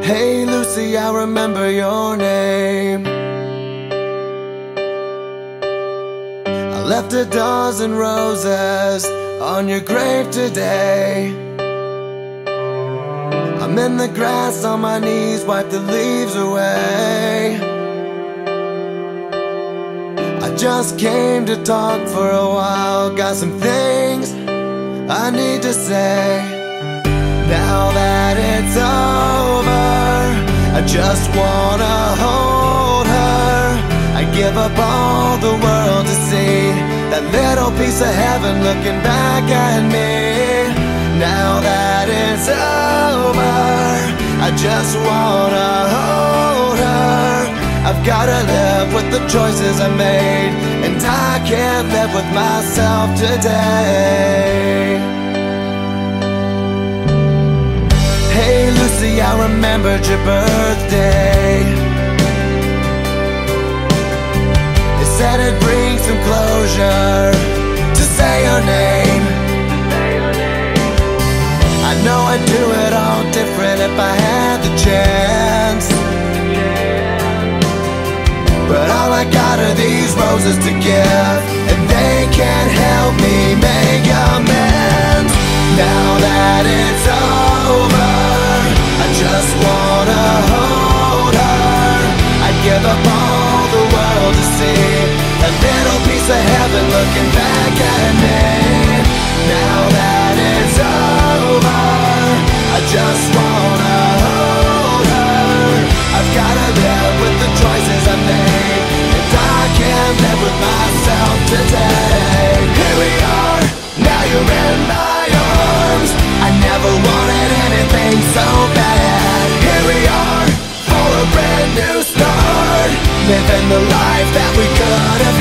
Hey Lucy, I remember your name. I left a dozen roses on your grave today. I'm in the grass on my knees, wipe the leaves away. I just came to talk for a while, got some things I need to say. Now that it's over, I just wanna hold her. I give up all the world to see that little piece of heaven looking back at me. Now that it's over, I just wanna hold her. I've gotta live with the choices I made, and I can't live with myself today. Hey Lucy, I remembered your birthday. They said it brings some closure to say your name. I know I'd do it all different if I had the chance, but all I got are these roses to give, and they can't help me make amends. Now that it's over, I just wanna hold her. I'd give up all the world to see a little piece of heaven looking back at me. Now that it's over, I just wanna hold her. I've gotta live with the choices I made, and I can't live with myself today. Here we are, now you're in my arms. I never wanted anything so bad. Here we are, for a brand new start, living the life that we could have